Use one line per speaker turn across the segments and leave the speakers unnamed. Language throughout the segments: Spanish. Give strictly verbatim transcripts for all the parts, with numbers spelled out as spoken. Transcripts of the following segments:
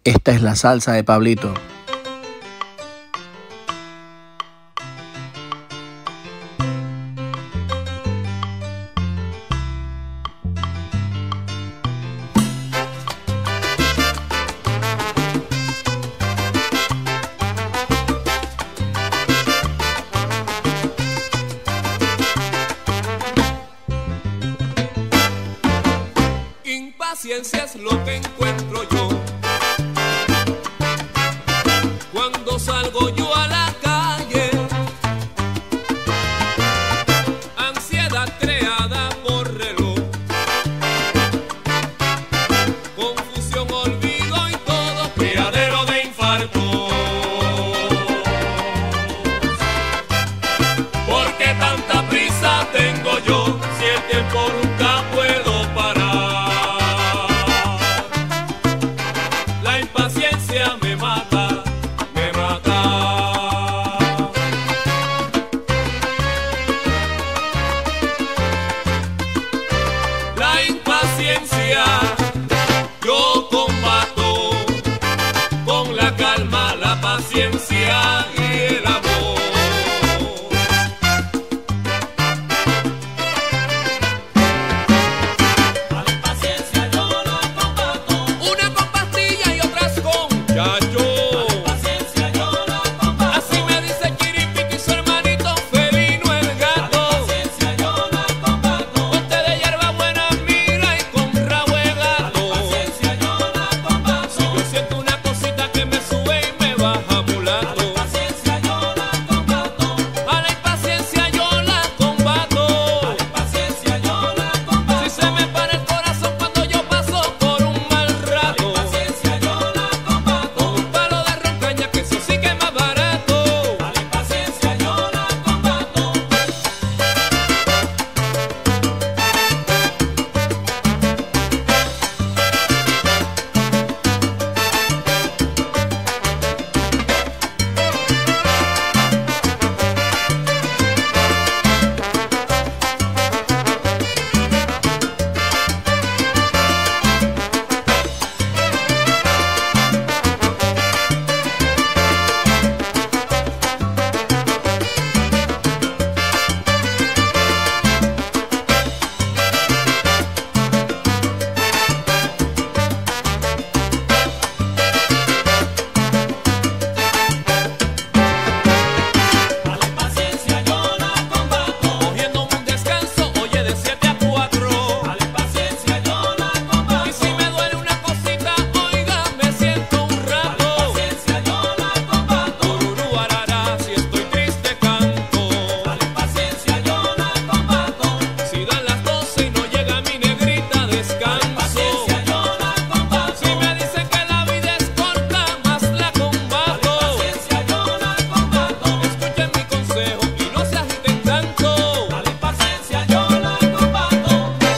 Esta es la salsa de Pablito.
Impaciencia es lo que encuentro yo cuando salgo yo a la calle. Ansiedad creada por reloj, confusión, olvido y todo criadero de infarto. ¿Por qué tanta prisa tengo yo si el tiempo nunca puedo parar? La impaciencia me mata, me mata. La impaciencia yo combato con la calma, la paciencia y el amor. A la impaciencia yo la combato, una con pastilla y otras con chacho. A la impaciencia yo la combato, así me dice Chiripiqui y su hermanito felino el gato. A la impaciencia yo la combato, con té de hierba buena mira y con rabo de gato. A la impaciencia yo la combato, si yo siento una cosita que me sube y me baja mulato. A la impaciencia yo la combato, a la impaciencia yo la combato. A la impaciencia yo la combato, si se me para el corazón cuando yo paso por un mal rato. A la impaciencia yo la combato, con un palo de roncaña que eso sí que es más barato. A la impaciencia yo la combato. A la impaciencia yo la combato, cogiéndome un descanso, oye, de siete a cuatro. A la impaciencia yo la combato, y si me duele una cosita, oiga, me siento un rato. A la impaciencia yo la combato, ururú, arará, si estoy triste canto. A la impaciencia yo la combato, si dan las doce y no llega mi negrita, descanso. A la impaciencia yo la combato, si me dicen que la vida es corta, más la combato. A la impaciencia yo la combato, escuchen mi consejo y no se agiten tanto. A la impaciencia yo la combato.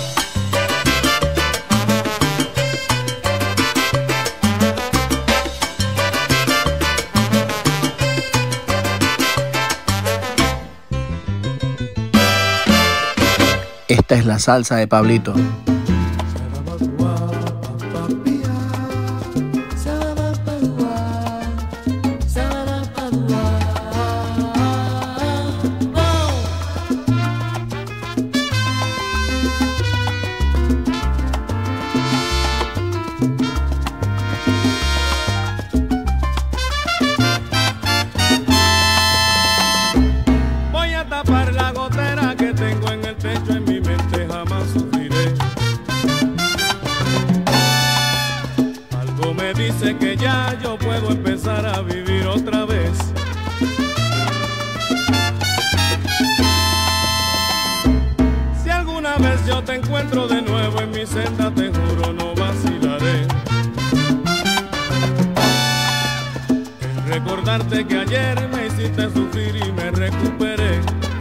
Esta es la salsa de Pablito.
Voy a tapar la gotera que tengo en el techo, en mi mente jamás sufriré. Algo me dice que ya yo puedo empezar a vivir otra vez. Si alguna vez yo te encuentro de nuevo en mi senda, te juro no vacilaré en recordarte que ayer me hiciste sufrir y me recuperé.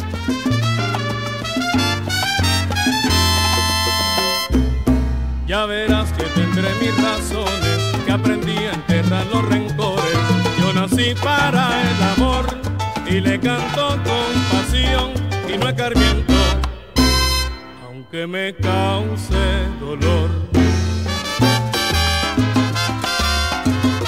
Ya verás que tendré mis razones, que aprendí a enterrar los rencores. Yo nací para el amor y le canto con pasión y no escarmiento, aunque me cause dolor.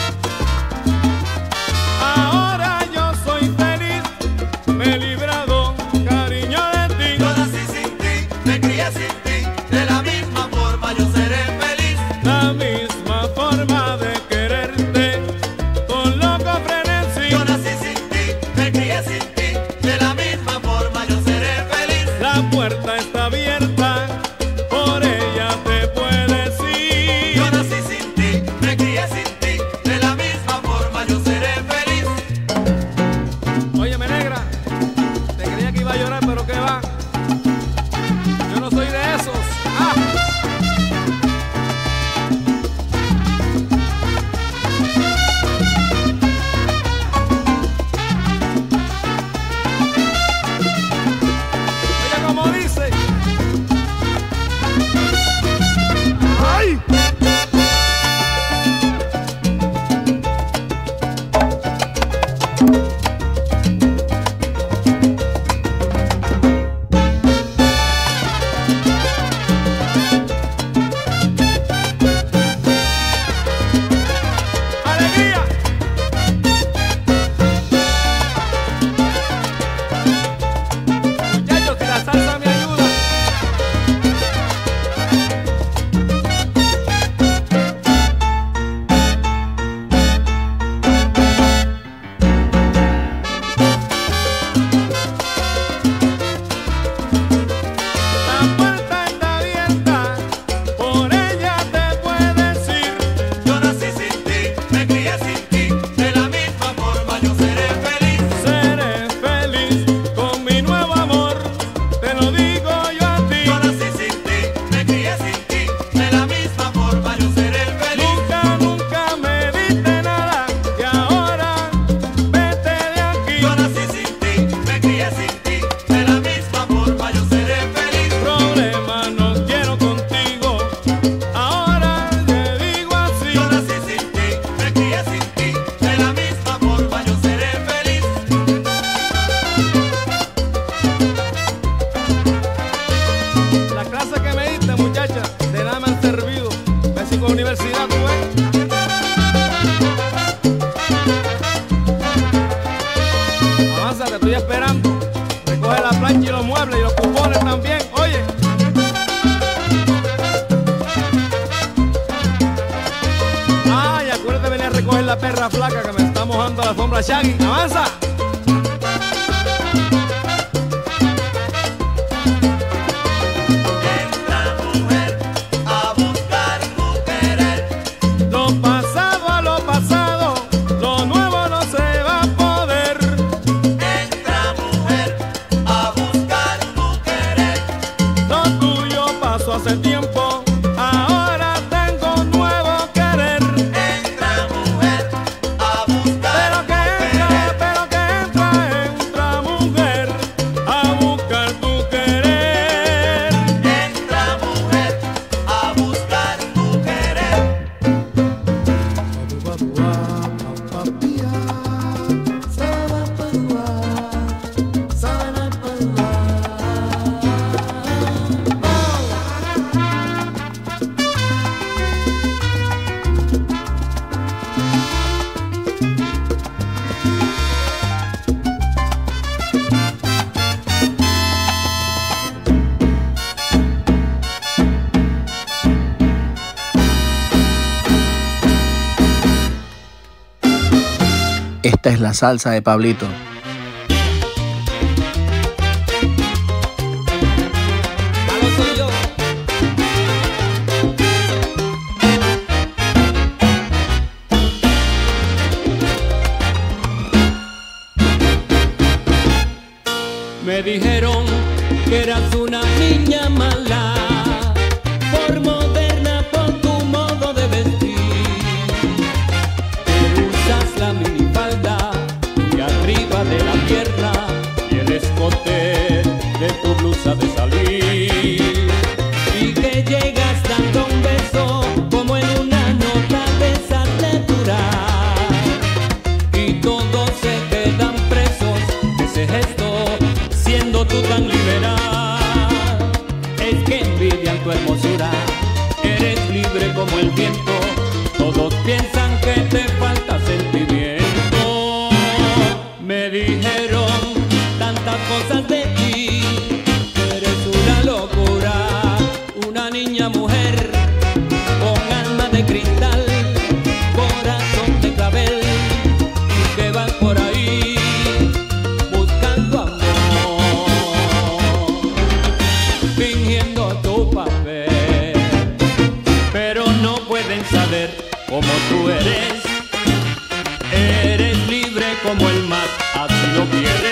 forma de quererte con loco frenesí.
Yo nací sin ti, me crié sin ti, de la misma forma yo seré feliz.
La puerta está abierta, por ella te puedes ir.
Yo nací sin ti, me crié sin ti, de la misma forma yo seré feliz.
Óyeme, negra, te creía que iba a llorar, pero qué va. Yo no soy de esos. ¡Ah! Oye, como dice. ¡Ay! ¡Alegría! Muchachos, que la salsa me ayuda. La puerta está abierta, por ella te puedes ir.
Yo nací sin ti, me crié sin ti, de la misma forma yo seré feliz.
Seré feliz con mi nuevo amor, te lo digo yo a ti.
Yo nací sin ti, me crié sin ti, de la misma forma yo seré feliz.
Nunca, nunca me diste nada y ahora vete de aquí.
Yo nací sin ti, me crié sin ti, de la misma forma yo seré feliz.
Problema no quiero contigo, ahora te digo así.
Yo nací sin ti, me crié sin ti, de la misma forma yo seré feliz.
La clase que me diste, muchacha, de nada me han servido. Ves con universidad, tú ves. Avanza, te estoy esperando. Recoge la plancha y los muebles y los cupones también. Oye. Ay, acuérdate de venir a recoger la perra flaca que me está mojando la alfombra Shaggy. Avanza.
Entra mujer a buscar tu querer.
Lo pasado a lo pasado, lo nuevo no se va a poder.
Entra mujer a buscar tu querer.
Lo tuyo pasó hace tiempo, ahora tengo un nuevo querer.
Entra mujer a buscar
Pero que
tu
entra,
querer.
pero que entra, entra mujer a buscar tu querer.
Entra mujer a buscar tu querer.
Esta es la salsa de Pablito.
Malo soy yo. Me dijeron que eras una niña mala, por moderna, por tu modo de vestir. Que usas la minifalda y arriba de la pierna y el escote de tu blusa de salir. Y que llegas dando un beso como en una nota de satura. Y todos se quedan presos de ese gesto, siendo tú tan liberal. Es que envidian tu hermosura, eres libre como el viento. Todos piensan que te falta sentimiento. Me dijeron tantas cosas de ti, eres una locura, una niña mujer con alma de cristal. tú eres, eres libre como el mar, así lo quieres.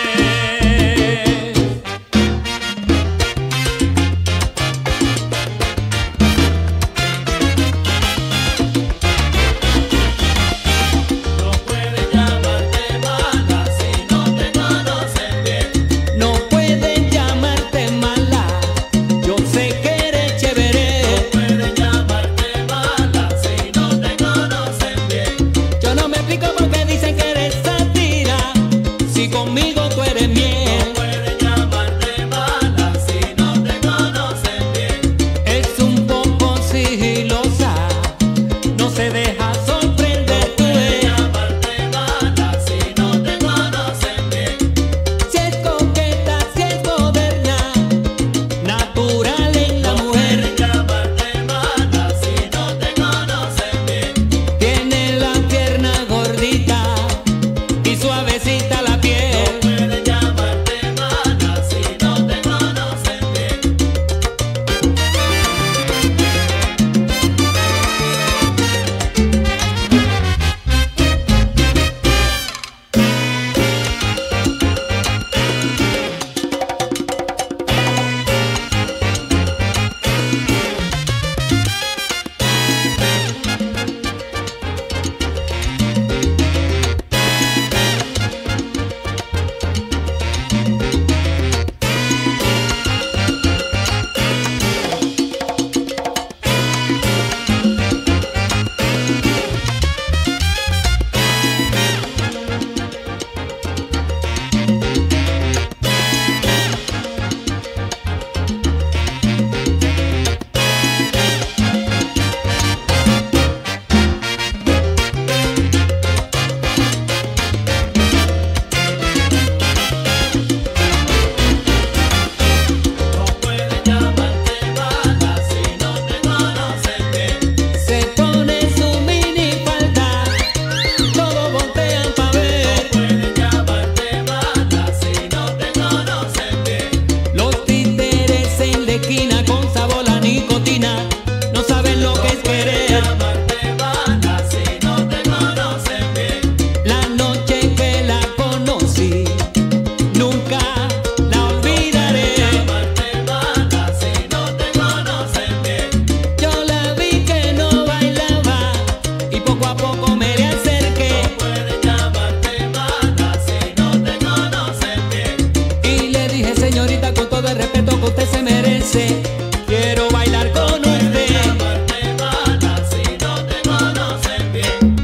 Quiero bailar con usted.
Llamarte mala si no te conocen bien.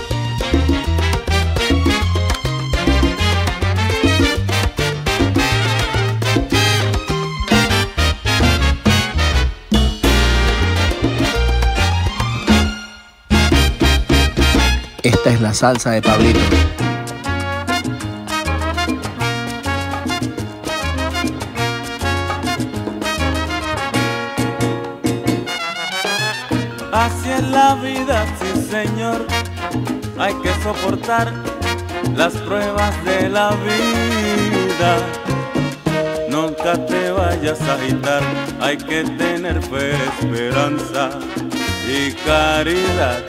Esta es la salsa de Pablito.
Así es la vida, sí señor, hay que soportar las pruebas de la vida. Nunca te vayas a agitar, hay que tener fe, esperanza y caridad.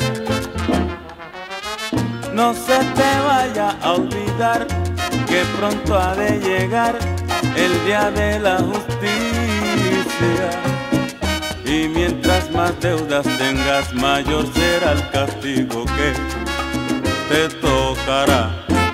No se te vaya a olvidar que pronto ha de llegar el día de la justicia. Y mientras más deudas tengas, mayor será el castigo que te tocará.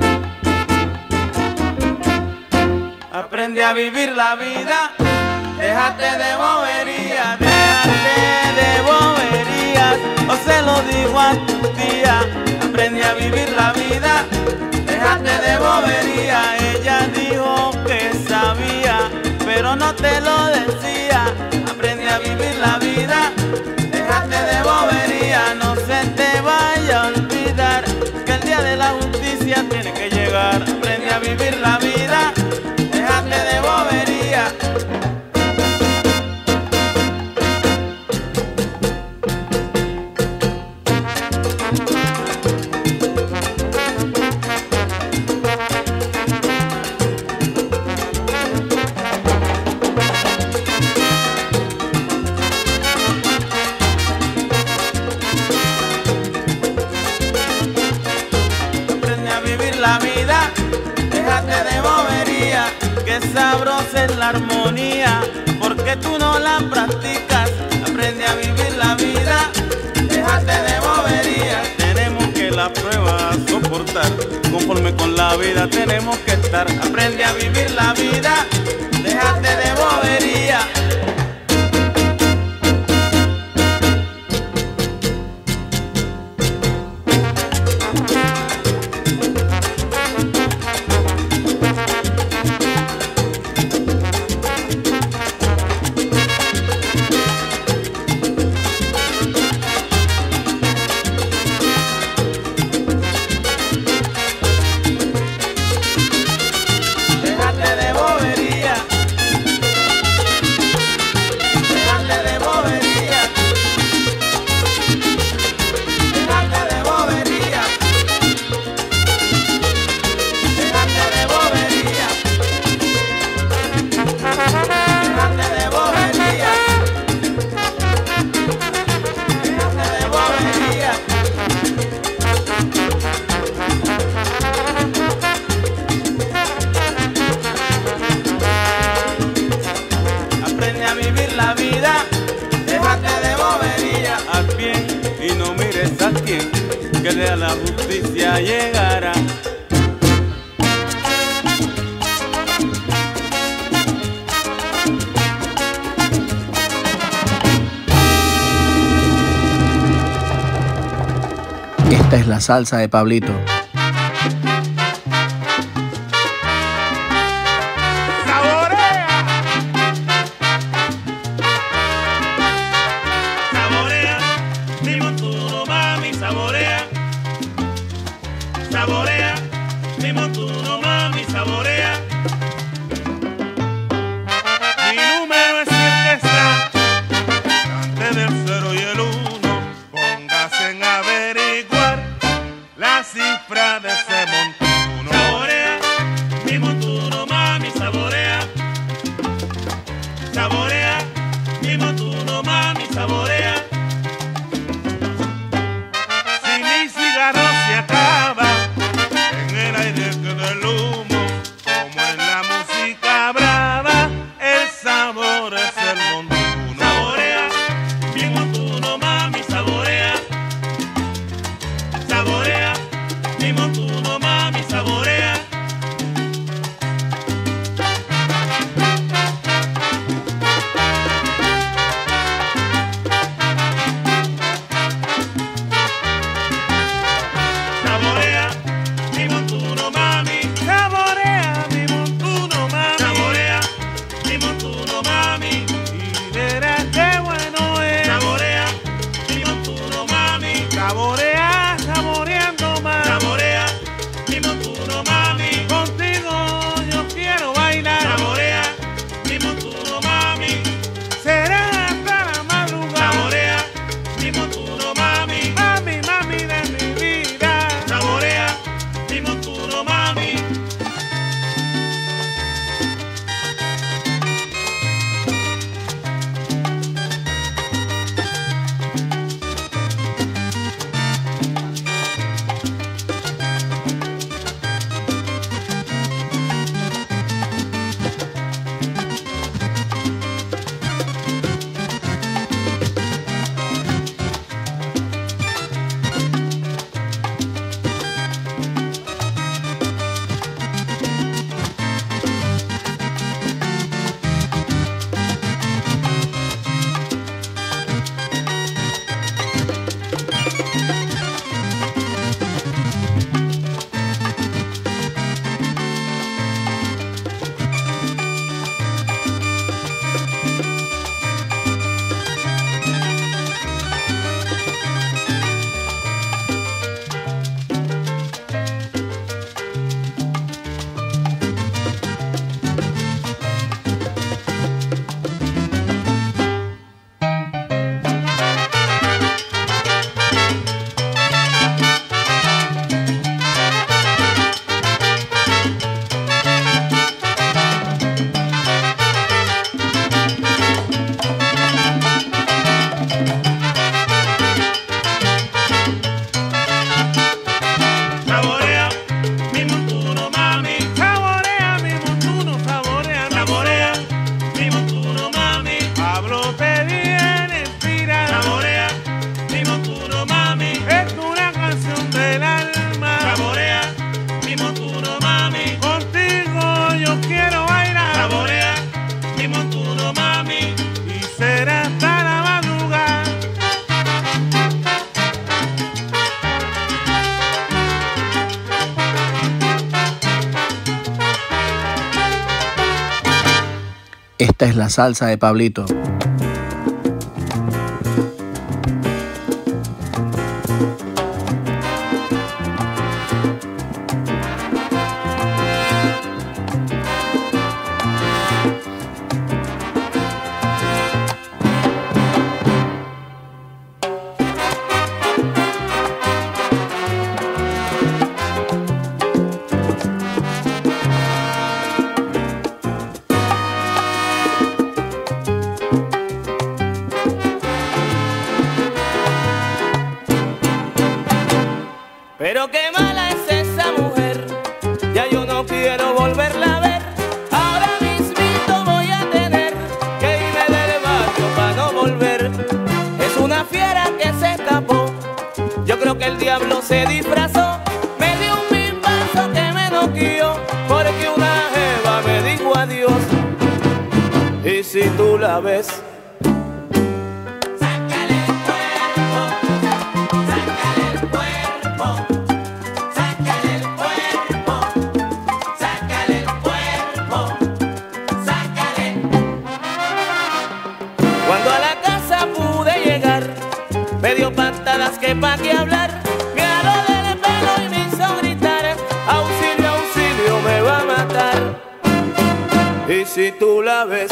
Aprende a vivir la vida, déjate de boberías, déjate de boberías, o se lo digo a tu tía. Aprende a vivir la vida, déjate de boberías. Ella dijo que sabía, pero no te lo decía. Aprende a vivir la vida, déjate de bobería. No se te vaya a olvidar que el día de la justicia tiene que llegar. Aprende a vivir la vida, déjate de bobería. conoces la armonía, porque tú no la practicas. Aprende a vivir la vida, déjate de boberías. Tenemos que la prueba soportar, conforme con la vida tenemos que estar. Aprende a vivir la vida, déjate de boberías. La vida, déjate de bobería. Haz bien y no mires a quién, que de la justicia llegará.
Esta es la salsa de Pablito.
Saborea, mi montuno mami, saborea. Mi número es el que está antes del cero y el uno. Póngase en averiguar la cifra de ese montuno. Saborea, mi montuno mami, saborea. Saborea, mi montuno mami, saborea. Si mi cigarro se acaba en el aire que del humo, como en la música brava, el sabor es el montuno. Saborea, mi montuno mami, saborea. Saborea, mi montuno
Esta es la salsa de Pablito.
Pero qué mala es esa mujer, ya yo no quiero volverla a ver. Ahora mismito voy a tener que irme del barrio para no volver. Es una fiera que se escapó, yo creo que el diablo se disfrazó. Me dio un bimbazo que me noqueó, porque una jeva me dijo adiós. Y si tú la ves, me dio patadas que pa' qué hablar, me agarró del pelo y me hizo gritar, auxilio, auxilio, me va a matar. Y si tú la ves,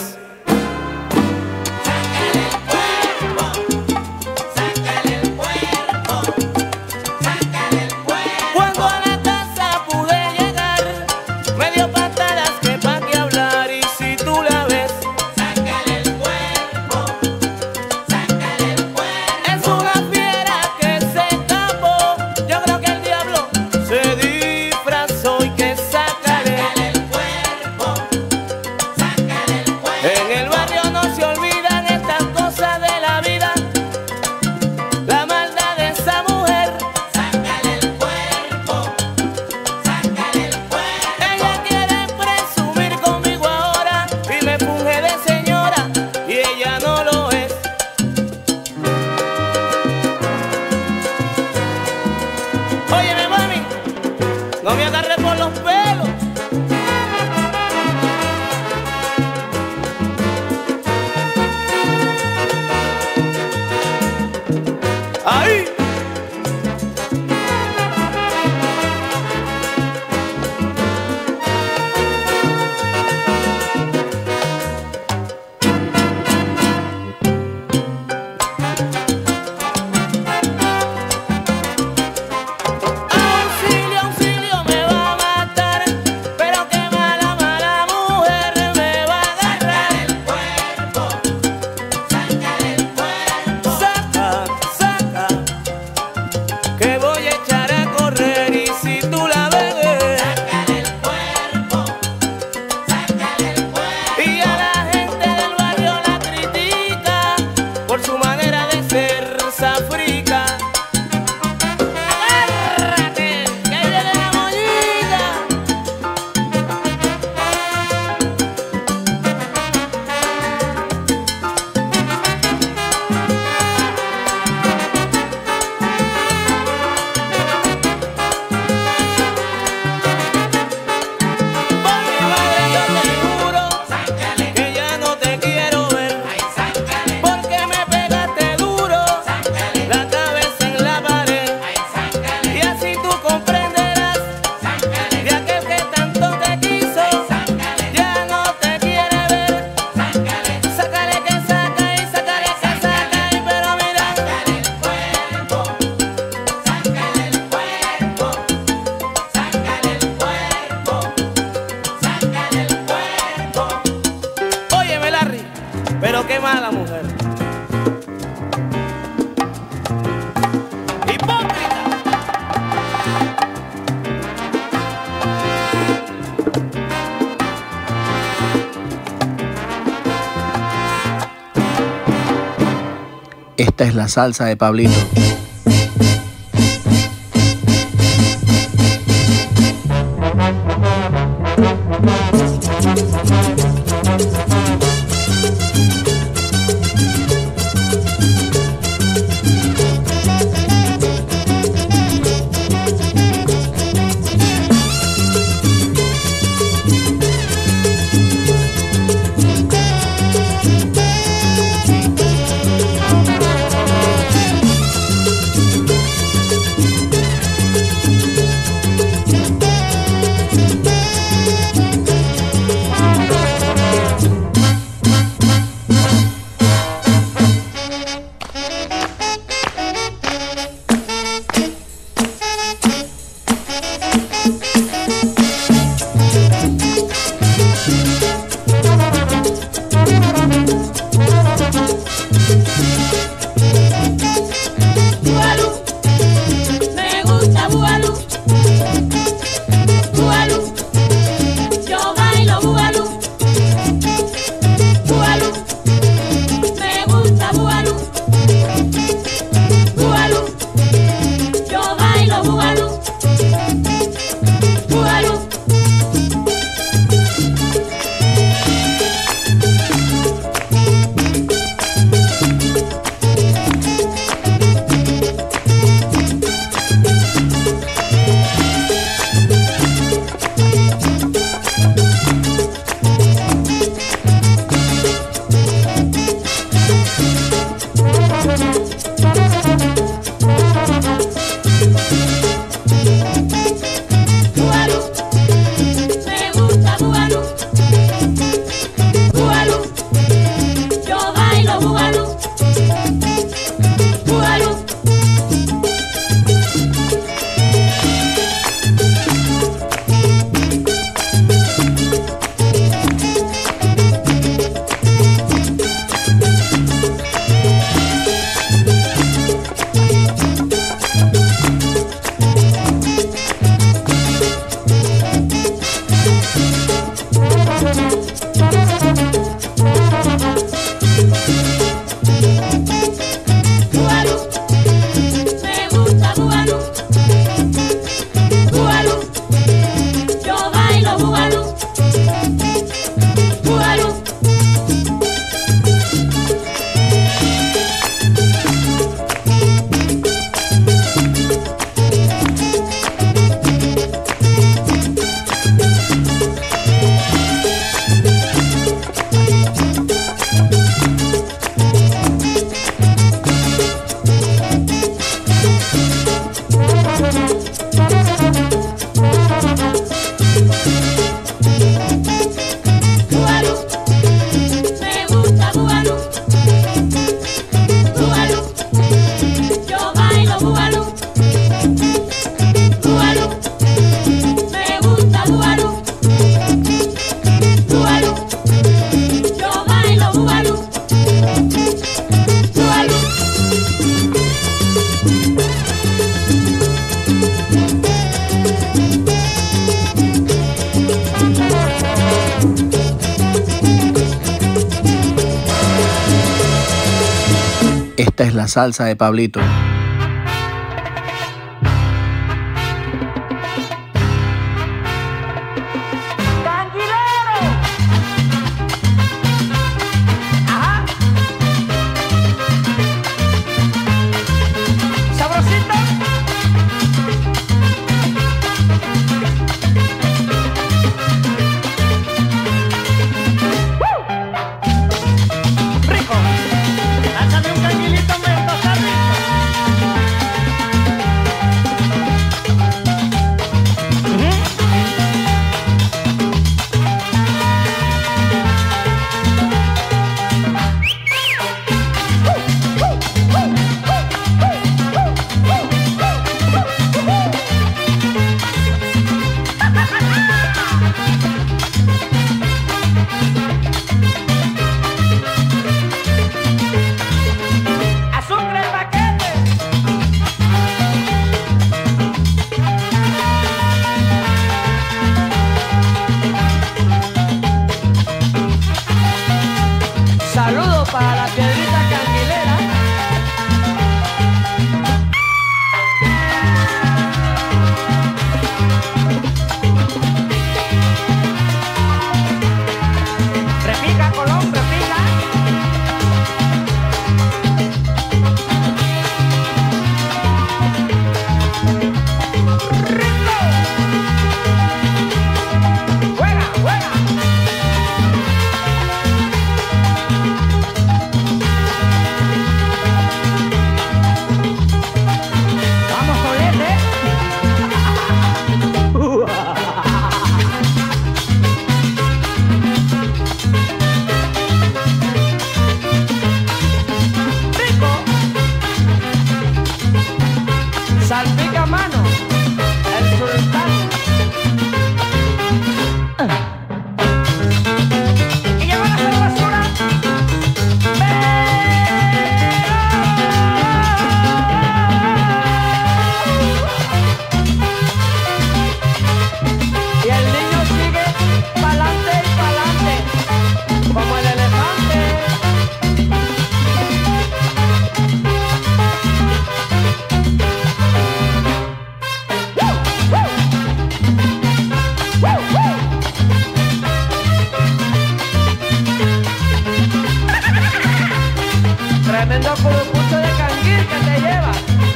sácale el cuerpo, sácale el cuerpo, sácale el cuerpo. Cuando a la casa pude llegar, me dio patadas que pa' qué hablar. Y si tú la ves, sácale el cuerpo, sácale el cuerpo. Es una fiera que se escapó, yo creo que el diablo se disfrazó. Y que sácale el cuerpo, sácale el cuerpo. En el barrio no se olvidan estas cosas de la vida, la maldad de esa mujer. Sácale el cuerpo, sácale el cuerpo. Ella quiere presumir conmigo ahora y me funge de señora, y ella no lo es. Óyeme, mami, no me agarres por los pelos. ¡Ahí! Auxilio, auxilio, me va a matar, pero qué mala, mala mujer me va a agarrar. El cuerpo, sácale el cuerpo. Saca, saca, que voy a echar a correr. Y si tú la ves, sácale el cuerpo, sácale el cuerpo. Y a la gente del barrio la critica por su manera de ser safrica. Agárrate, que ahí viene la mollita. Por mi madre yo te juro que ya no te quiero ver, porque me pegaste duro la cabeza en la pared. Y así tú comprenderás de aquel que tanto te quiso, ya no te quiere ver. Sácale que saca y sácale que saca, y pero mira, sácale el cuerpo, sácale el cuerpo, sácale el cuerpo, sácale el cuerpo. Óyeme, Larry, pero qué mala mujer. Hipócrita.
Esta es la salsa de Pablito. Esta es la salsa de Pablito.
Tremendo curucucho de canguil que te lleva.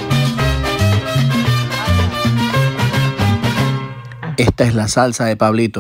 Esta es la salsa de Pablito.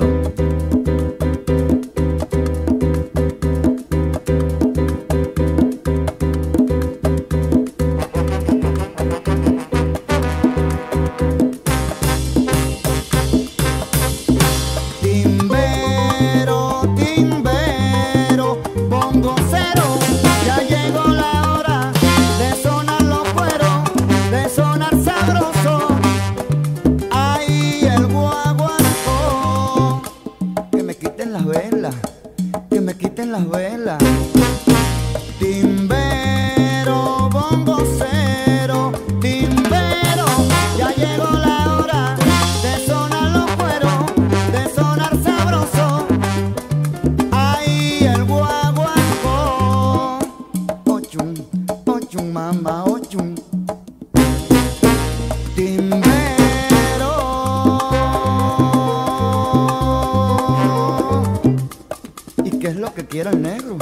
Quiero el negro.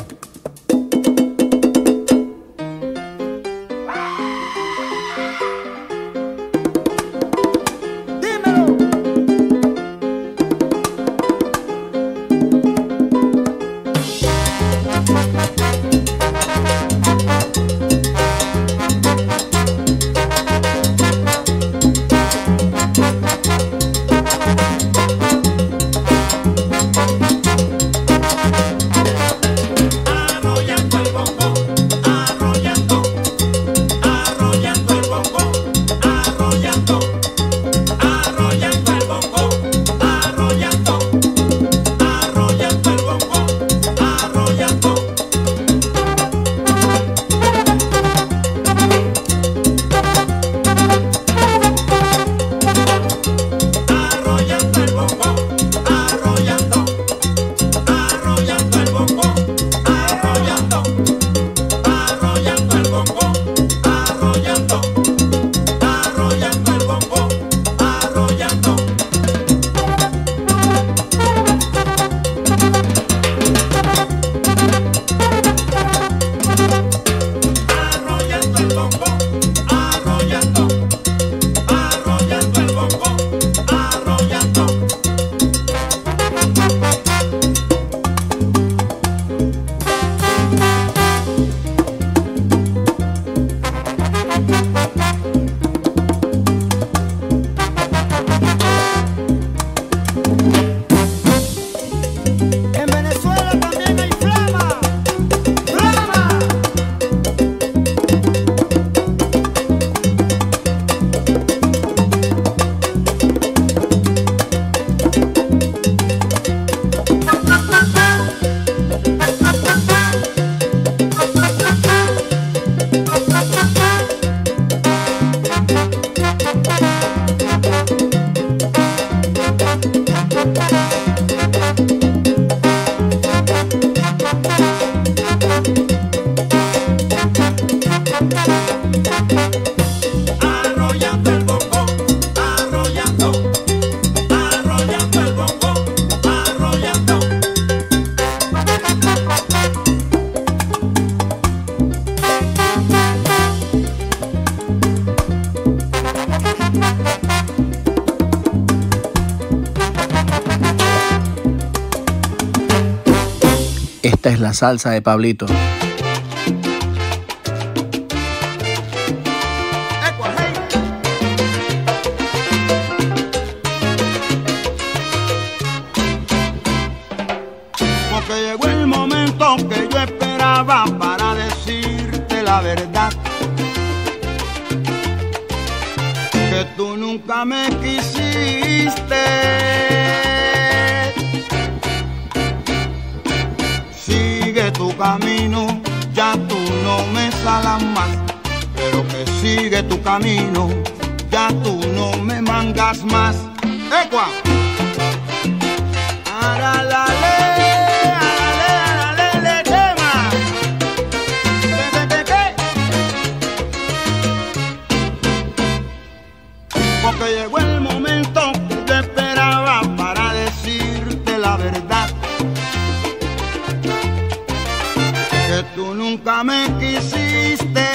Ah
Esta es la salsa de Pablito.
Porque llegó el momento que yo esperaba para decirte la verdad. Que tú nunca me quisiste. Sigue tu camino, ya tú no me salas más. Pero que sigue tu camino, ya tú no me mangas más. ¡Ecua! ¡Aralale! Porque llegó el momento que yo esperaba para decirte la verdad. Que tú nunca me quisiste.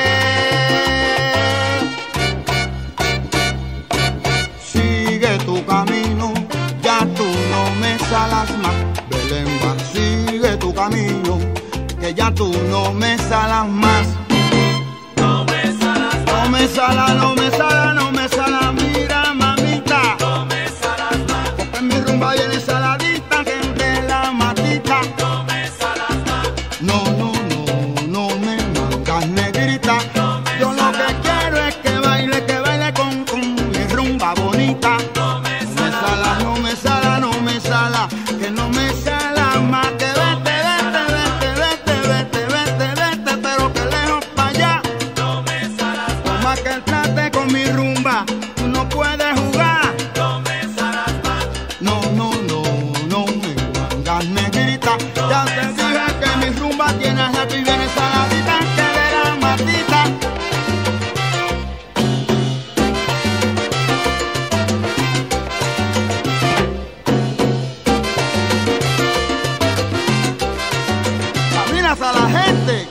Sigue tu camino, ya tú no me salas más. Belén va, sigue tu camino, que ya tú no me salas más.
No me salas más.
No me salas, no me salas, no me salas, mira mamita.
No me salas más.
Porque en mi rumba viene saladita que entre la matita.
No me salas más.
No, no, no, no me mangas negrita.
No me
Yo lo que quiero es que baile, que baile con, con mi rumba bonita.
No me
No me sala, no me sala, no me sala, que no me sala más. Que vete, vete, vete, vete, vete, vete, vete, pero que lejos para allá.
No me salas más.
Por más que trate con mi rumba, tú no puedes jugar.
No me salas más.
No, no, no, no me mangas negrita. Ya te dije que mi rumba tiene happy, viene saladita que de la matita. Caminas a la gente.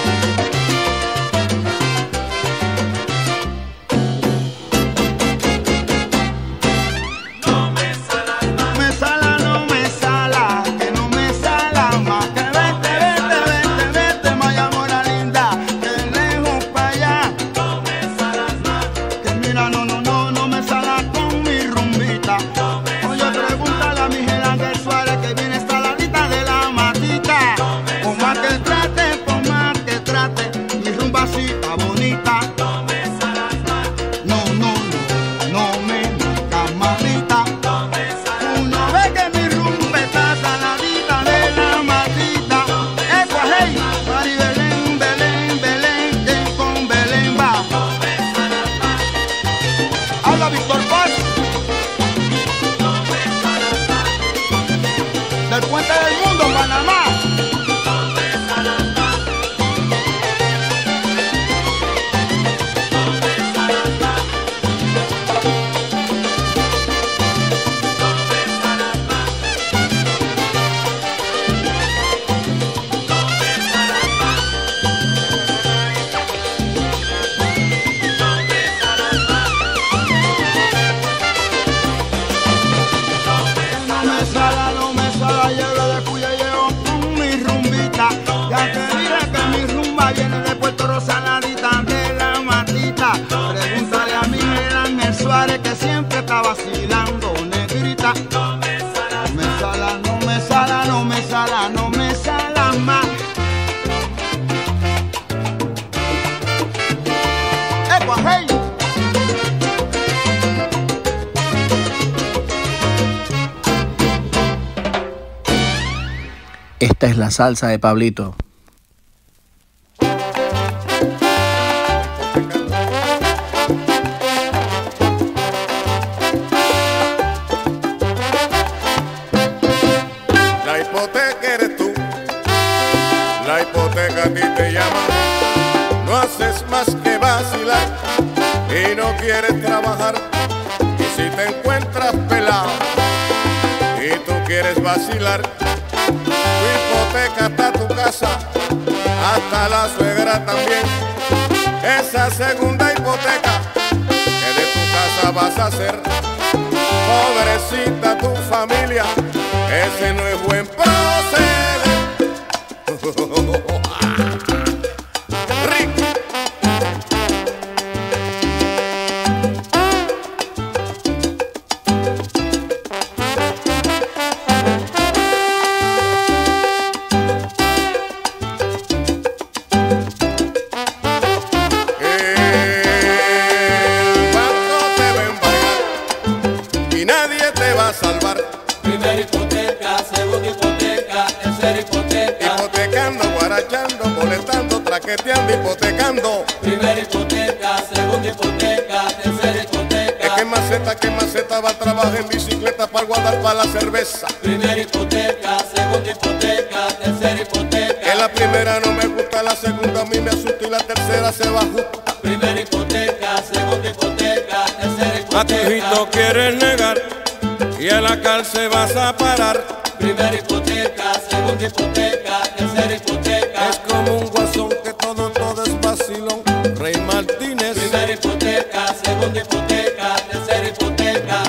No me salas más.
No me sala, no me sala, que no me sala más. Que vete, vete, vete, vete, Maya Mora linda, que lejos para allá.
No me salas más.
Que mira, no, no, no, no me sala con mi rumbita. Oye, pregúntale a mi Gerardo Suárez que viene saladita de la matita. Por más que trate, por más que trate, mi rumbacita bonita.
No me salas más.
No, no, no, no me marca mamita.
No me salas
Uno ve que mi rumba está saladita de la matita. Eso es hey, Mari Belén, Belén, Belén, que con Belén va.
No me salas más.
Habla Víctor Paz,
No me salas más.
del Puente del Mundo, Panamá.
No me salas más. No me salas más. No me salas más. No me salas más. No me salas más.
No me sala, no me sala, llevo de cuya llevo con mi rumbita. Ya te dije que mi rumba viene de Puerto Rosaladita de la matita. Pregúntale a mi Ángel Suárez que siempre está vacilando negrita.
No me salas
No me sala, no me sala, no me sala, no me sala más. ¡Epa, hey!
Esta es la salsa de Pablito.
La hipoteca eres tú, la hipoteca a ti te llama. No haces más que vacilar y no quieres trabajar. Y si te encuentras pelado y tú quieres vacilar, tu hipoteca está tu casa, hasta la suegra también. Esa segunda hipoteca que de tu casa vas a hacer, pobrecita tu familia, ese no es buen proceder.
a salvar.
Primera hipoteca, segunda hipoteca, tercera hipoteca.
Hipotecando, guarachando, molestando, traqueteando, hipotecando.
Primera hipoteca, segunda hipoteca, tercera hipoteca.
Es que maceta, que maceta va a trabajar en bicicleta para guardar para la cerveza.
Primera hipoteca, segunda hipoteca, tercera hipoteca.
Que la primera no me gusta, la segunda a mí me asusta y la tercera se va justa.
Primera hipoteca, segunda hipoteca, tercera hipoteca.
A tu hijito quieres negar y a la cárcel vas a parar.
Primera hipoteca, segunda hipoteca, tercera hipoteca.
Es como un guasón que todo, todo es vacilón. Rey Martínez.
Primera hipoteca, segunda hipoteca, tercera hipoteca.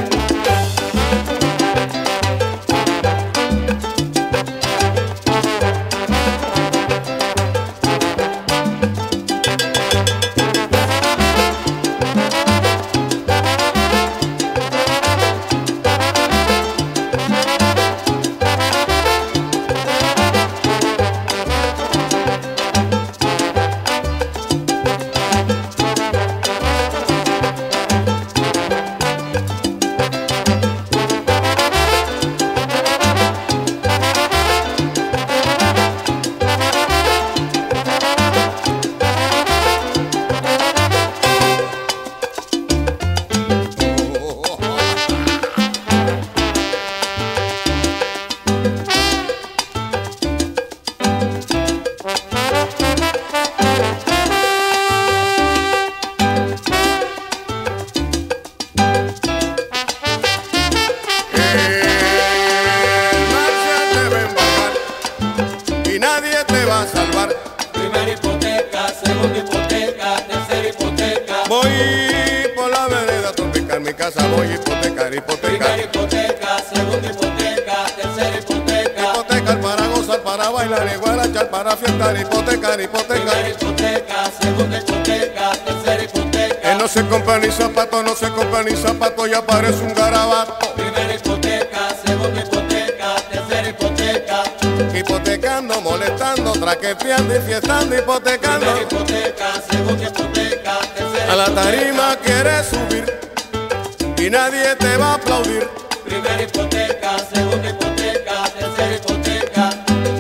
Voy a hipotecar, hipotecar.
Primera hipoteca, segunda hipoteca, tercera hipoteca.
Hipotecar para gozar, para bailar y guarachar, para fiestar, hipotecar, hipotecar.
Primera hipoteca, segunda hipoteca, tercera hipoteca.
Que no se compra ni zapato, no se compra ni zapato, ya parece un garabato.
Primera hipoteca, segunda hipoteca, tercera hipoteca.
Hipotecando, molestando, traqueteando y fiestando, hipotecando.
Primera hipoteca, segunda hipoteca, tercera
A la tarima quieres subir y nadie te va a aplaudir.
Primera hipoteca, segunda hipoteca, tercera hipoteca.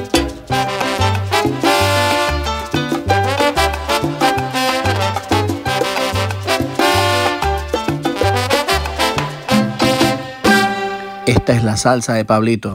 Esta es la salsa de Pablito.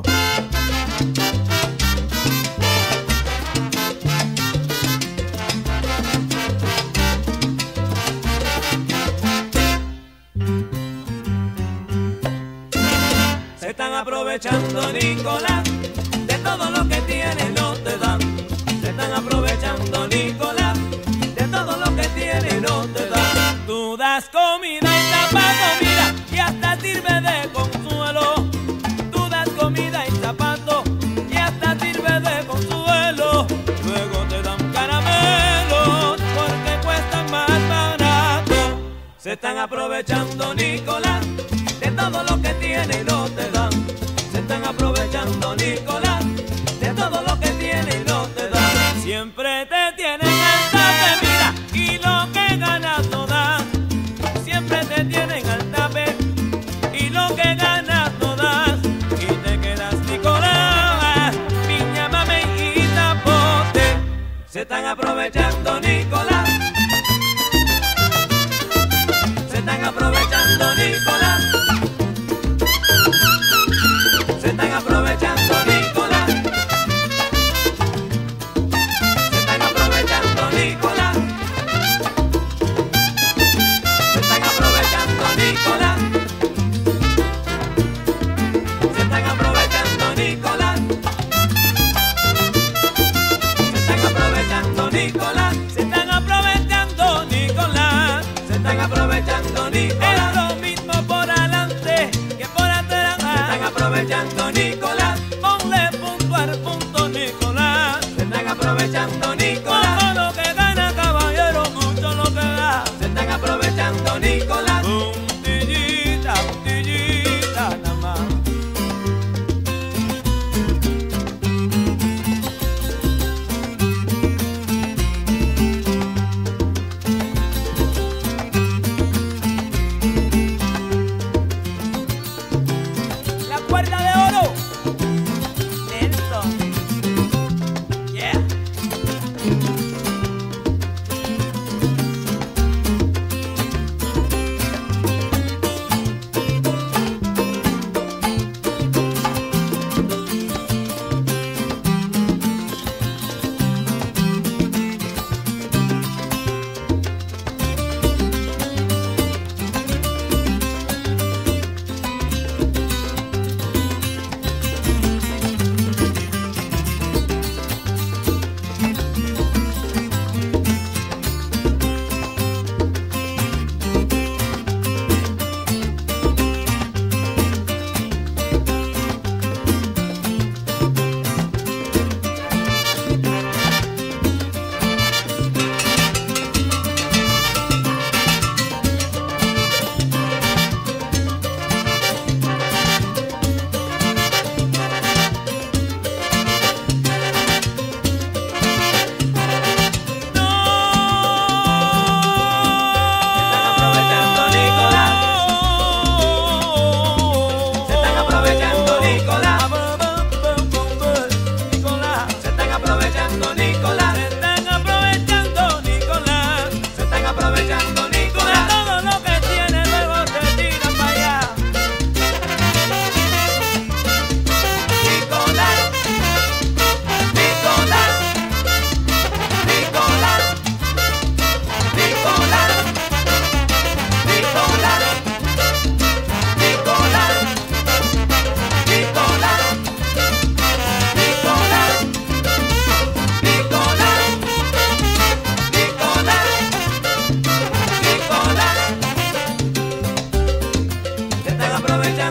Aprovechando, Nicolás, de todo lo que tienes no te dan. Se están aprovechando, Nicolás, de todo lo que tienes no te dan. Tú das comida y zapatos, mira, y hasta sirve de consuelo. Tú das comida y zapatos, y hasta sirve de consuelo. Luego te dan caramelos, porque cuestan más barato. Se están aprovechando, Nicolás, de todo lo que tienes y no te dan. Se están aprovechando, Nicolás, de todo lo que tiene y no te dan. Siempre te tienen al tape, mira, y lo que ganas no das. Siempre te tienen al tape, y lo que ganas no das. Y te quedas, Nicolás, piña, mame y zapote. Se están aprovechando, Nicolás. Se están aprovechando, Nicolás.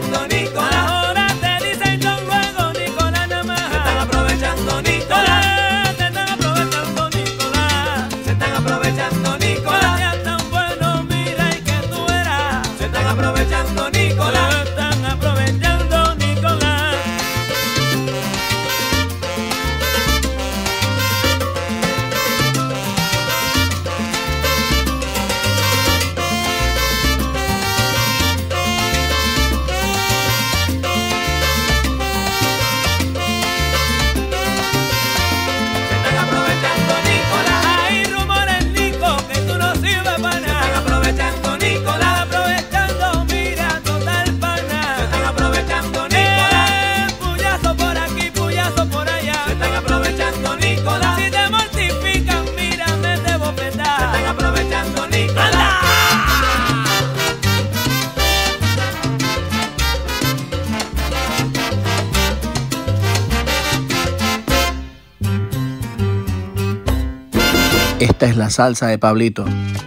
aprovechando, Nicolás. Ahora te dicen yo luego, Nicolás nada más. Se están aprovechando, Nicolás. Se están aprovechando, Nicolás. Se están aprovechando, Nicolás. Ya tan bueno, mira y que tú eras. Se están aprovechando, Nicolás. Se están aprovechando, Nicolás.
Esta es la salsa de Pablito.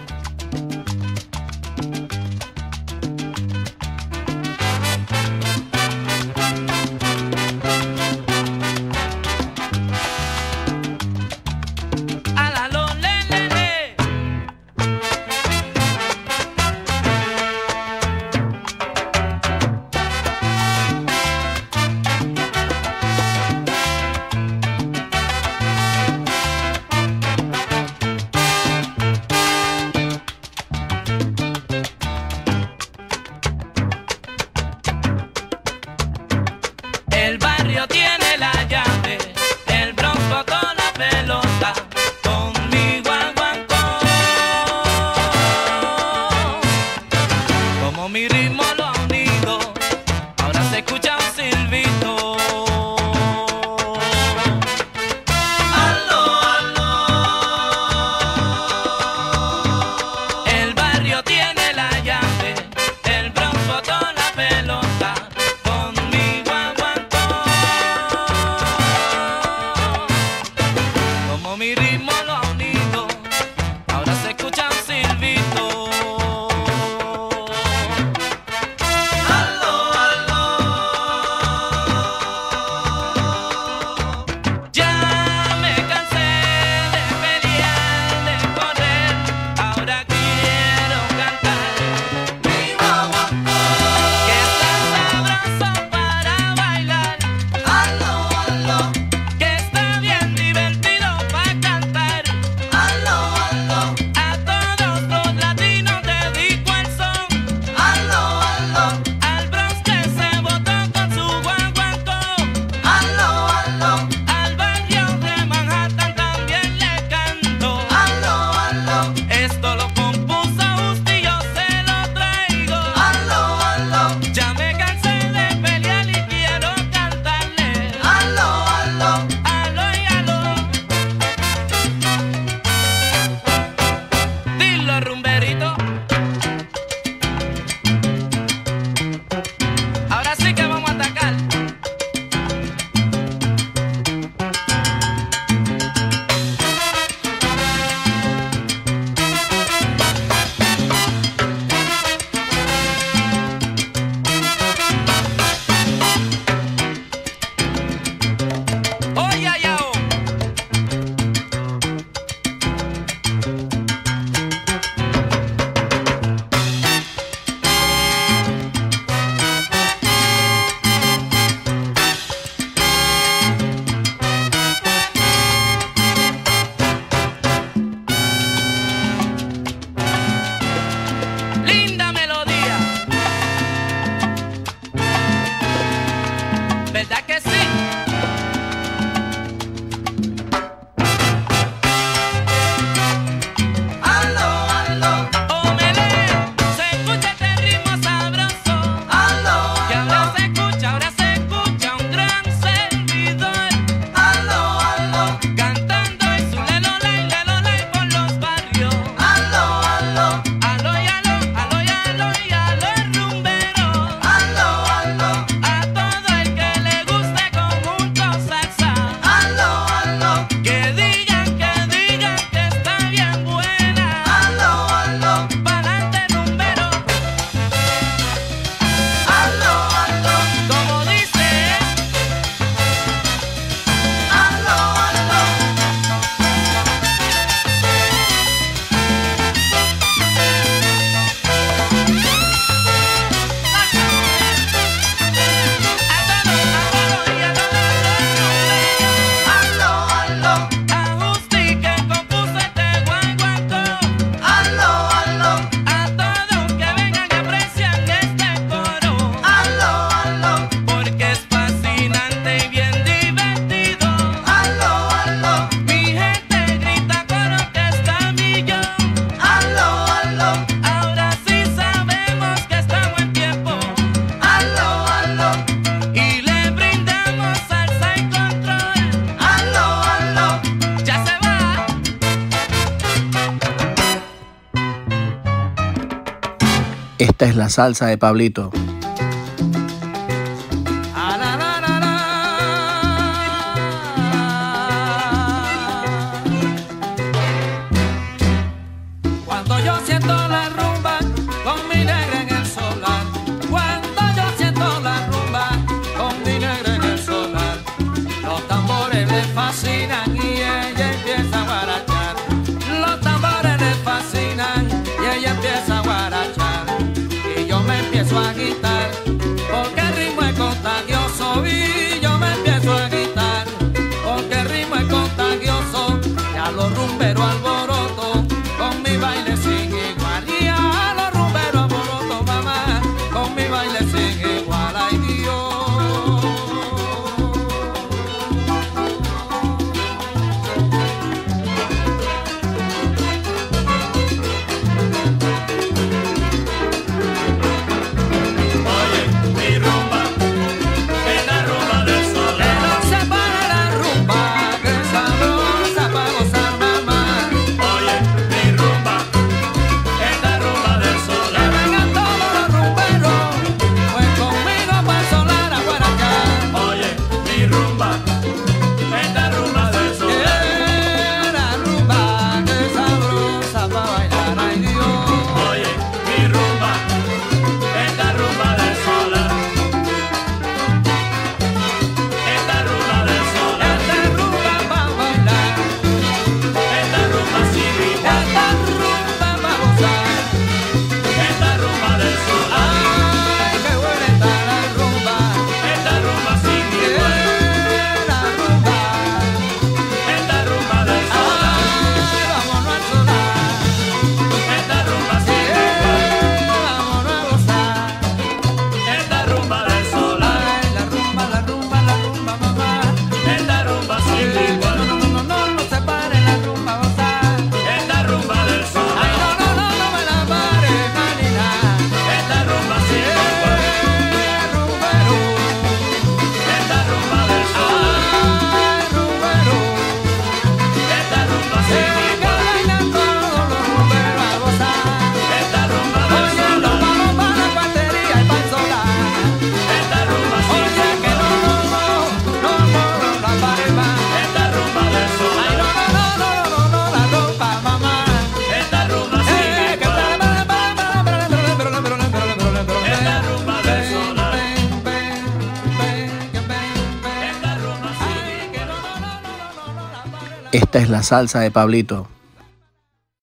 El barrio tiene la llave, el Bronx botó la pelota, conmigo aguantó. Como mi ritmo lo ha unido, ahora se escucha un silbito. Aló, aló. El barrio tiene la llave, el Bronx botó la pelota. Como mi ritmo lo ha unido, ahora se escucha un silbito. Aló, aló.
Esta es la salsa de Pablito.
Cuando yo siento la rumba con mi negra en el solar, cuando yo siento la rumba con mi negra en el solar, los tambores le fascinan y ella empieza a guarachar. Los tambores le fascinan y ella empieza a guarachar. Y yo me empiezo a agitar porque el ritmo es contagioso. Y yo me empiezo a agitar porque el ritmo es contagioso. Y a los rumberos alboroto con mi baile sin igual. Y a los rumberos alboroto, mamá, con mi baile sin igual. Ay, Dios.
Esta es la salsa de Pablito.